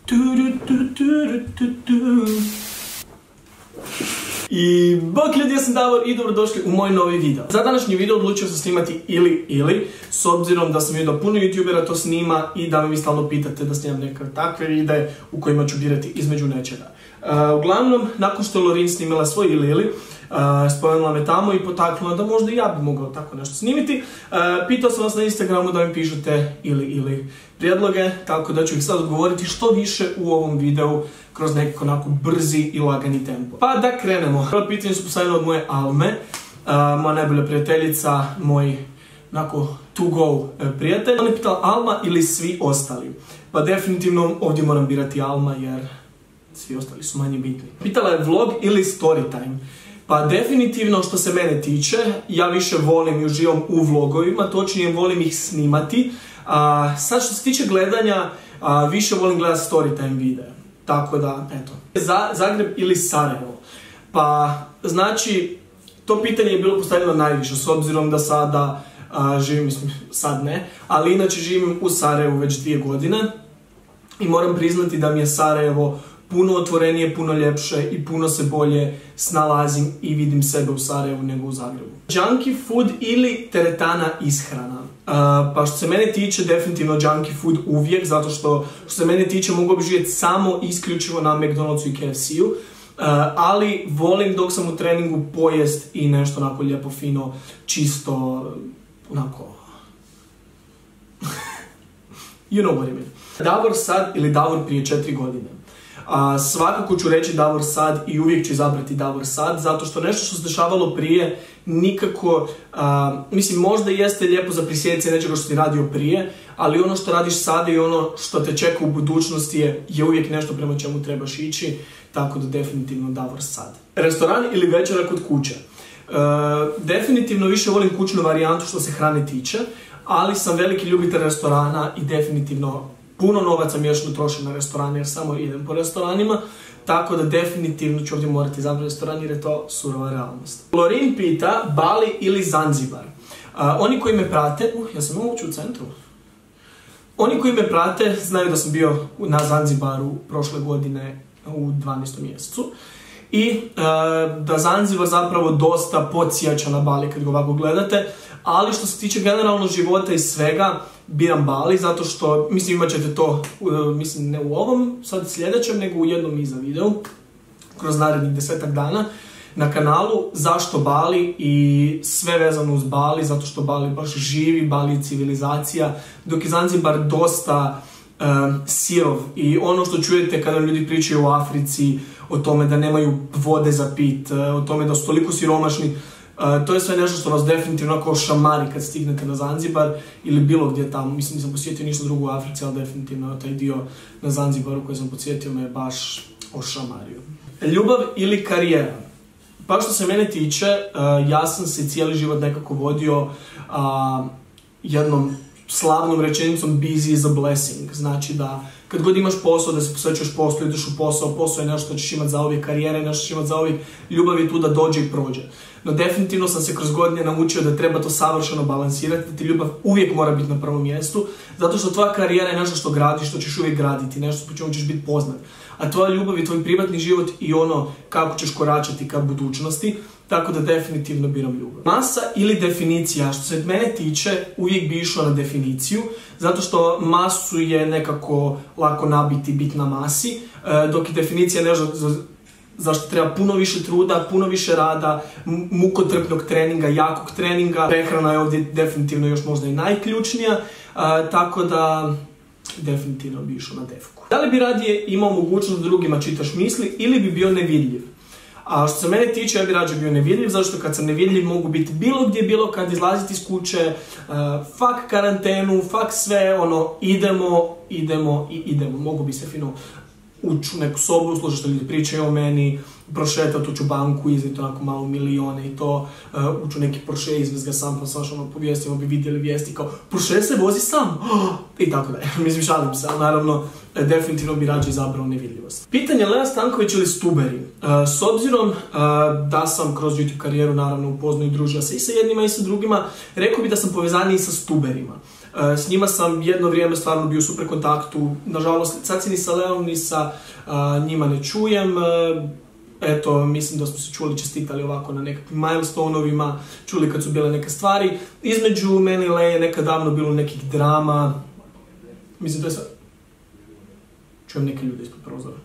I bok ljudi, ja sam Davor i dobrodošli u moj novi video. Za današnji video odlučio sam snimati ili, s obzirom da sam vidio da puno youtubera to snima i da mi stalno pitate da snimam neke takve videe u kojima ću birati između nečega. Uglavnom, nakon što je Lorin snimila svoj ili, spomenula me tamo i potaknula da možda i ja bi mogao tako nešto snimiti. Pitao sam vas na Instagramu da mi pišete ili prijedloge, tako da ću ih sad odgovoriti što više u ovom videu kroz nekako onako brzi i lagani tempo. Pa da krenemo. Prvo pitanje su postavljeno od moje Alme, moja najbolja prijateljica, moj onako to go prijatelj. Ona je pitala Alma ili svi ostali. Pa definitivno ovdje moram birati Alma jer svi ostali su manje bitni. Pitala je vlog ili story time. Pa definitivno što se mene tiče, ja više volim i uživam u vlogovima, točnije volim ih snimati. Sad što se tiče gledanja, više volim gledati story time videa. Tako da, eto. Zagreb ili Sarajevo? Pa, znači, to pitanje je bilo postavljeno najviše, s obzirom da sada živim, mislim, sad ne, ali inače živim u Sarajevu već 2 godine i moram priznati da mi je Sarajevo puno otvorenije, puno ljepše i puno se bolje snalazim i vidim sebe u Sarajevu nego u Zagrebu. Junkie food ili teretana ishrana? Pa što se mene tiče, definitivno junkie food uvijek, zato što se mene tiče mogu bi živjeti samo isključivo na McDonald'su i KFC-u, ali volim dok sam u treningu pojest i nešto onako lijepo, fino, čisto, onako... You know what I mean. Davor sad ili Davor prije 4 godine? Svakako ću reći Davor sad i uvijek ću izabrati Davor sad, zato što nešto što se dešavalo prije nikako, mislim možda jeste lijepo za prisjetiti se nečega što si radio prije, ali ono što radiš sada i ono što te čeka u budućnosti je uvijek nešto prema čemu trebaš ići, tako da definitivno Davor sad. Restoran ili večera kod kuće? Definitivno više volim kućnu varijantu što se hrane tiče, ali sam veliki ljubitelj restorana i definitivno puno novaca mješano trošim na restorane jer samo idem po restoranima, tako da definitivno ću ovdje morati izabrati restoran jer je to surova realnost. Lorin pita Bali ili Zanzibar. Oni koji me prate, ja sam uopće u centru. Oni koji me prate znaju da sam bio na Zanzibaru prošle godine u 12. mjesecu. I da Zanzibar zapravo dosta podsjeća na Bali kad ga ovako gledate, ali što se tiče generalno života i svega, biram Bali zato što, mislim imat ćete to, mislim ne u ovom sad sljedećem, nego u jednom iza videu, kroz narednih 10-ak dana na kanalu, zašto Bali i sve vezano uz Bali, zato što Bali baš živi, Bali je civilizacija, dok je Zanzibar dosta sirov i ono što čujete kada ljudi pričaju o Africi, o tome da nemaju vode za pit, o tome da su toliko siromašni, to je sve nešto što vas definitivno kao šamari kad stignete na Zanzibar ili bilo gdje tamo. Mislim, nisam posjetio ništa drugo u Africi, ali definitivno taj dio na Zanzibaru koji sam posjetio me je baš ošamario. Ljubav ili karijera? Pa što se mene tiče, ja sam se cijeli život nekako vodio jednom slavnom rečenicom busy is a blessing. Znači da kad god imaš posao, da se posvećuješ poslu, ideš u posao, posao je nešto što ćeš imati zauvijek, karijera je nešto što ćeš imati zauvijek, ljubav je tu da dođe i prođe. No definitivno sam se kroz godine naučio da treba to savršeno balansirati, da ti ljubav uvijek mora biti na prvom mjestu, zato što tvoja karijera je nešto što gradiš, što ćeš uvijek graditi, nešto po čemu ćeš biti poznat. A tvoja ljubav je tvoj privatni život i ono kako ćeš koračati ka budućnosti, tako da definitivno biram ljubav. Masa ili definicija? Što se mene tiče, uvijek bi išao na definiciju, zato što masu je nekako lako nabiti, biti na masi, dok je definicija nešto zašto treba puno više truda, puno više rada, mukotrpnog treninga, jakog treninga. Prehrana je ovdje definitivno još možda i najključnija, tako da definitivno bi išao na defku. Da li bi radije imao mogućnost da drugima čitaš misli ili bi bio nevidljiv? A što se mene tiče, ja bi rađe bio nevidljiv, zato što kad sam nevidljiv mogu biti bilo gdje, bilo kad, izlaziti iz kuće, fuck karantenu, fuck sve, ono, idemo. Mogu bi se fino ući u neku sobu, slušati što ljudi pričaju o meni, prošetati, ući u banku, izviti onako malo milione i to, ući u neki Porsche, izvez ga sam, pa saš ono po vijestima bi vidjeli vijesti kao Porsche se vozi sam, i tako da je. Mislim, šalim se, ali naravno definitivno bi rađe izabrao nevidljivost. Pitanje Lea Stanković ili Stuberi. S obzirom da sam kroz YouTube karijeru naravno upoznao i družio se i sa jednima i sa drugima, rekao bi da sam povezaniji sa Stuberima. S njima sam jedno vrijeme stvarno bio u super kontaktu. Nažalost, sad se ni sa Leom ni sa njima ne čujem. Eto, mislim da smo se čuli, čestitali ovako na nekakvim milestoneovima, čuli kad su bile neke stvari. Između mene i Le je nekad davno bilo nekih drama. Mislim, to je sad... Čujem neke ljude ispod prozora.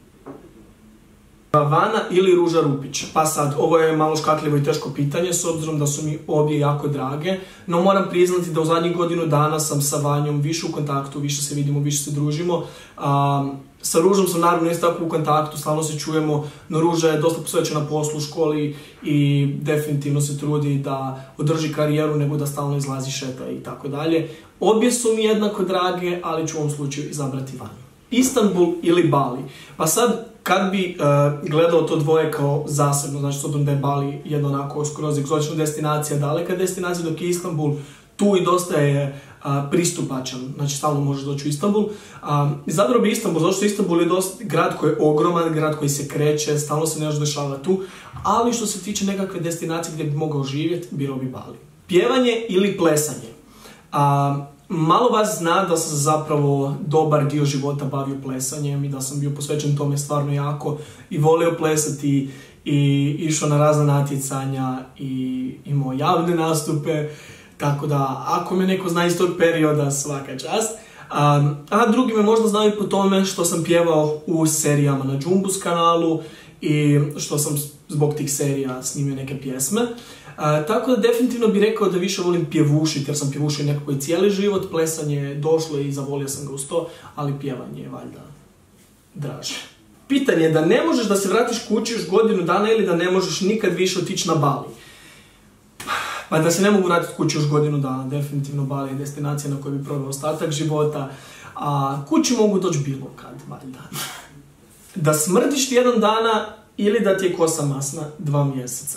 Vana ili Ruža Rupić? Pa sad, ovo je malo škakljivo i teško pitanje, s obzirom da su mi obje jako drage, no moram priznati da u zadnjih godinu dana sam sa Vanjom više u kontaktu, više se vidimo, više se družimo. Sa Ružom sam naravno isto tako u kontaktu, stalno se čujemo, no Ruža je dosta posvećena poslu u školi i definitivno se trudi da održi karijeru nego da stalno izlazi, šeta i tako dalje. Obje su mi jednako drage, ali ću u ovom slučaju izabrati Vanju. Istanbul ili Bali? Pa sad, kad bi gledao to dvoje kao zasebno, znači s obzirom da je Bali jedna onako skroz egzotična destinacija, daleka destinacija, dok je Istanbul tu i dosta je pristupačan, znači stalno možeš doći u Istanbul. Izabrao bi Istanbul, zato što Istanbul je grad koji je ogroman, grad koji se kreće, stalno se nešto dešava tu, ali što se tiče nekakve destinacije gdje bi mogao živjeti, birao bi Bali. Pjevanje ili plesanje? Malo vas zna da sam zapravo dobar dio života bavio plesanjem i da sam bio posvećen tome stvarno jako i volio plesati i išao na razna natjecanja i imao javne nastupe, tako da ako me neko zna iz tog perioda, svaka čast. A drugi me možda znaju po tome što sam pjevao u serijama na Jumbus kanalu i što sam zbog tih serija snimio neke pjesme. Tako da definitivno bih rekao da više volim pjevušiti, jer sam pjevušio nekako i cijeli život, plesanje je došlo i zavolio sam ga uz to, ali pjevanje je valjda draže. Pitanje je da ne možeš da se vratiš kući još godinu dana ili da ne možeš nikad više otići na Bali. Pa da se ne mogu vratiti kući još godinu dana, definitivno Bali je destinacija na kojoj bi proveo ostatak života, a kući mogu doći bilo kad, valjda. Da smrdiš tjedan dana ili da ti je kosa masna 2 mjeseca.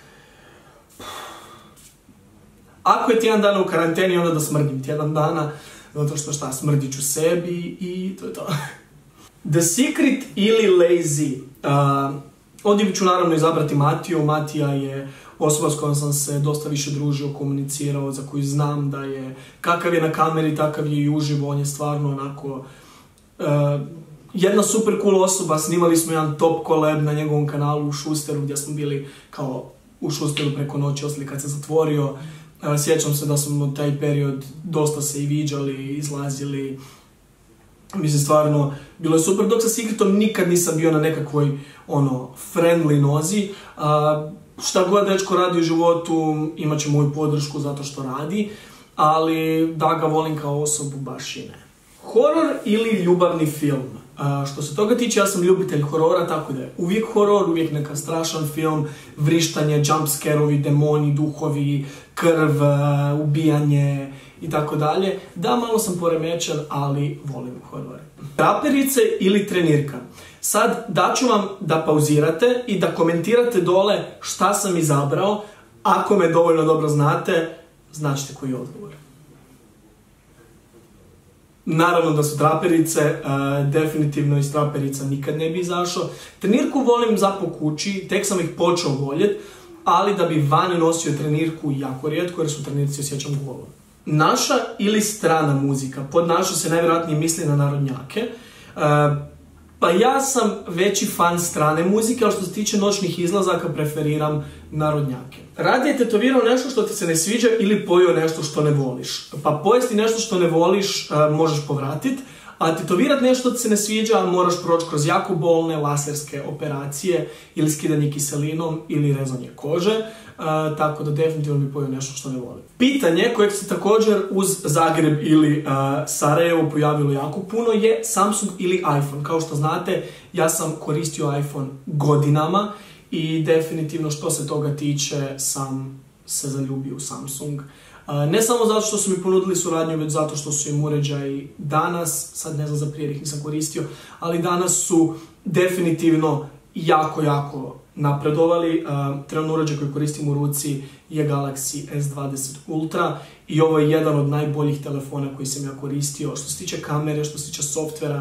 Ako je tjedan dana u karanteni, onda da smrdim tjedan dana, zato što šta, smrdit ću sebi i to je to. The Secret ili Lazy? Ovdje ću naravno izabrati Matiju. Matija je osoba s kojom sam se dosta više družio, komunicirao, za koju znam da je, kakav je na kameri, takav je i uživo, on je stvarno onako jedna super cool osoba. Snimali smo jedan top collab na njegovom kanalu u Šusteru, gdje smo bili kao u Šusteru preko noći, osim kad se zatvorio. Sjećam se da smo taj period dosta se i viđali, izlazili. Mislim, stvarno, bilo je super. Dok sa Secretom nikad nisam bio na nekakvoj, friendly nozi. Šta god dečko radi u životu, imat će moju podršku zato što radi, ali da ga volim kao osobu, baš i ne. Horor ili ljubavni film? Što se toga tiče, ja sam ljubitelj horora, tako da je uvijek horor, uvijek neka strašan film, vrištanje, jumpscareovi, demoni, duhovi, krv, ubijanje i tako dalje. Da, malo sam poremećen, ali volim horor. Traperice ili trenirka? Sad daću vam da pauzirate i da komentirate dole šta sam izabrao. Ako me dovoljno dobro znate, značite koji je odgovor. Naravno da su traperice, definitivno iz traperica nikad ne bi izašao. Trenirku volim za po kući, tek sam ih počeo voljeti, ali da bi vani nosio trenirku jako rijetko, jer su trenirci osjećam glavom. Naša ili strana muzika? Pod naša se najvjerojatnije misli na narodnjake. Pa ja sam veći fan strane muzike, ali što se tiče noćnih izlazaka preferiram narodnjake. Radije tetovirao nešto što ti se ne sviđa ili pojeo nešto što ne voliš. Pa pojesti nešto što ne voliš možeš povratiti, a tetovirati nešto što ti se ne sviđa moraš proći kroz jako bolne laserske operacije ili skidanje kiselinom ili rezanje kože. Tako da definitivno bi pojeo nešto što ne volim. Pitanje kojeg se također uz Zagreb ili Sarajevo pojavilo jako puno je Samsung ili iPhone. Kao što znate, ja sam koristio iPhone godinama i definitivno što se toga tiče sam se zaljubio u Samsung. Ne samo zato što su mi ponudili suradnju, već zato što su im uređaji danas, sad ne znam za prije ih nisam koristio, ali danas su definitivno jako napredovali. Trenutno uređaj koji koristim u ruci je Galaxy S20 Ultra i ovo je jedan od najboljih telefona koji sam ja koristio. Što se tiče kamere, što se tiče softvera,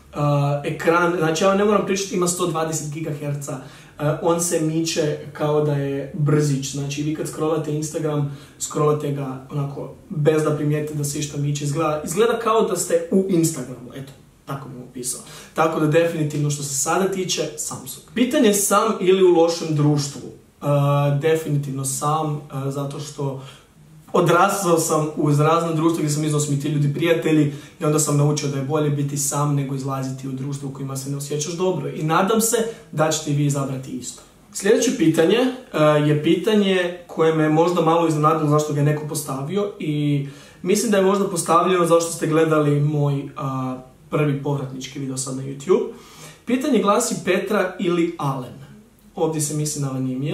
ekran, znači ja ne moram pričati, ima 120 GHz, on se miče kao da je brzić, znači vi kad scrollate Instagram, scrollate ga onako bez da primijetite da se išta miče, izgleda kao da ste u Instagramu, eto, tako bih opisao. Tako da definitivno što se sada tiče, Samsung. Pitanje sam ili u lošem društvu? Definitivno sam, zato što odrastao sam uz razne društvo gdje sam iznao mi ti ljudi prijatelji i onda sam naučio da je bolje biti sam nego izlaziti u društvu u kojima se ne osjećaš dobro. I nadam se da ćete i vi izabrati isto. Sljedeće pitanje je pitanje koje me možda malo iznenadilo zašto ga je neko postavio i mislim da je možda postavljeno zašto ste gledali moj prvi povratnički video sad na YouTube. Pitanje glasi Petra ili Alen. Ovdje se misli na Alanimija.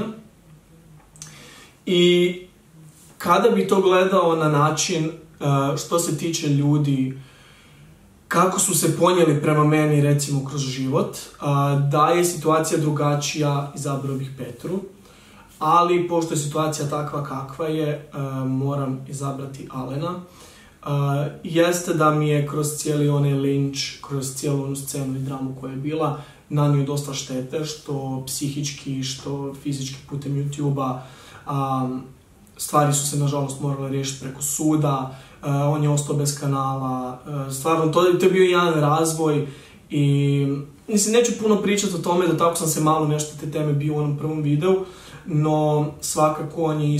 I kada bi to gledao na način što se tiče ljudi, kako su se ponijeli prema meni recimo kroz život, da je situacija drugačija, izabrao bih Petru, ali pošto je situacija takva kakva je, moram izabrati Alena. Jeste da mi je kroz cijeli onaj linč, kroz cijelu onu scenu i dramu koja je bila, nanio dosta štete, što psihički, što fizički putem YouTube-a. Stvari su se nažalost morale riješiti preko suda, on je ostao bez kanala, stvarno to je bio jedan razvoj i mislim neću puno pričati o tome da tako sam se malo nešto te teme bio u onom prvom videu, no svakako on je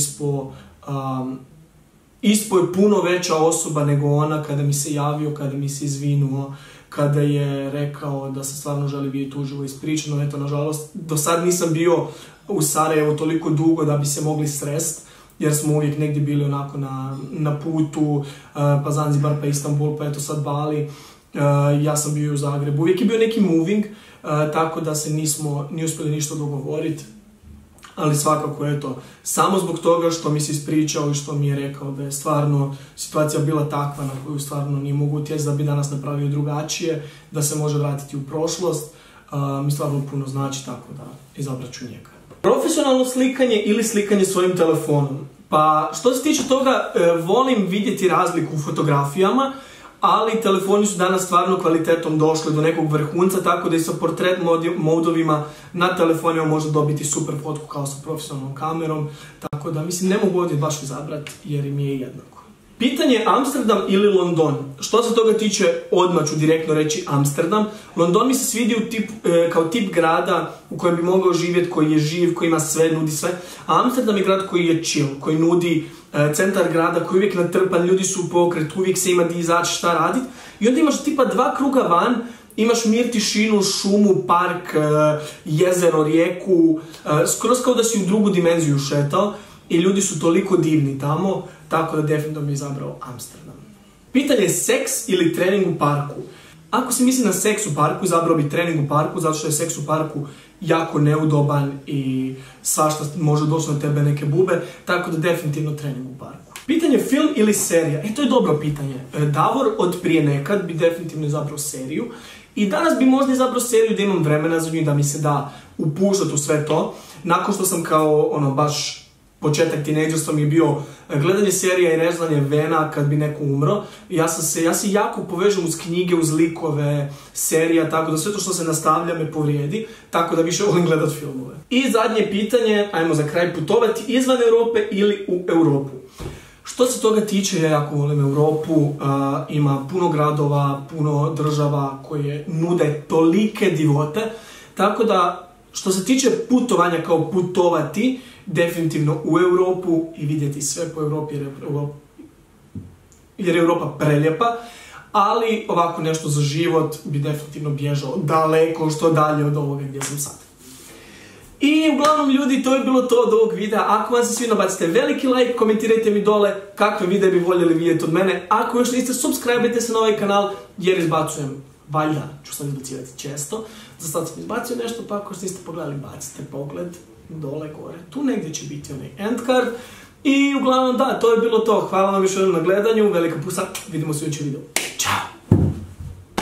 ispo je puno veća osoba nego ona kada mi se javio, kada mi se izvinuo, kada je rekao da se stvarno želi vidjeti uživo ispričano. Eto, nažalost, do sad nisam bio u Sarajevu toliko dugo da bi se mogli srest, jer smo uvijek negdje bili onako na putu, pa Zanzibar, pa Istanbul, pa eto sad Bali. Ja sam bio u Zagrebu. Uvijek je bio neki moving, tako da se nismo ni uspjeli ništa dogovoriti. Ali svakako, eto, samo zbog toga što mi se ispričao i što mi je rekao da je stvarno situacija bila takva na koju stvarno nije mogu utjecati, da bi danas napravio drugačije, da se može vratiti u prošlost, mi stvarno puno znači, tako da izabrat ću njega. Profesionalno slikanje ili slikanje svojim telefonom? Pa što se tiče toga, volim vidjeti razliku u fotografijama, ali telefoni su danas stvarno kvalitetom došli do nekog vrhunca, tako da i sa portret modovima na telefonima može dobiti super fotku kao sa profesionalnom kamerom, tako da mislim ne mogu ovdje baš izabrati jer mi je jednako. Pitanje Amsterdam ili London? Što se toga tiče, odmah ću direktno reći Amsterdam. London mi se svidio kao tip grada u kojem bi mogao živjeti, koji je živ, koji ima sve, nudi sve. A Amsterdam je grad koji je chill, koji nudi centar grada, koji je uvijek natrpan, ljudi su u pokretu, uvijek se ima di izaći, šta raditi. I onda imaš tipa 2 kruga van, imaš mir, tišinu, šumu, park, jezero, rijeku, skroz kao da si u drugu dimenziju šetao. I ljudi su toliko divni tamo, tako da definitivno bi izabrao Amsterdam. Pitanje seks ili trening u parku? Ako se misli na seks u parku, izabrao bi trening u parku, zato što je seks u parku jako neudoban i svašta može doći na tebe neke bube, tako da definitivno trening u parku. Pitanje film ili serija? To je dobro pitanje. Davor od prije nekad bi definitivno izabrao seriju i danas bi možda izabrao seriju da imam vremena za nju i da mi se da upuštati u sve to. Nakon što sam kao baš početak tinejdžerstva mi je bio gledanje serija i rezanje vena kad bi neko umro. Ja se jako povežem uz knjige, uz likove, serija, tako da sve to što se nastavlja me povrijedi, tako da više volim gledat filmove. I zadnje pitanje, ajmo za kraj, putovati izvan Europe ili u Europu? Što se toga tiče, ja jako volim Europu, ima puno gradova, puno država koje nude tolike divote, tako da što se tiče putovanja kao putovati, definitivno u Europu i vidjeti sve po Europi jer je Europa prelijepa, ali ovako nešto za život bi definitivno bježao daleko što dalje od ovoga gdje sam sad. I uglavnom ljudi, to je bilo to od ovog videa. Ako vam se sviđa, bacite veliki like, komentirajte mi dole kakve videe bi voljeli vidjeti od mene. Ako još niste, subscribe-ajte se na ovaj kanal jer izbacujem, valjda ću sam izbacivati često. Za sad sam izbacio nešto, pa ako niste pogledali, bacite pogled dole gore. Tu negdje će biti onaj end card. I uglavnom da, to je bilo to. Hvala vam još jednom na gledanju, velika pusa, vidimo se u sljedećem videu.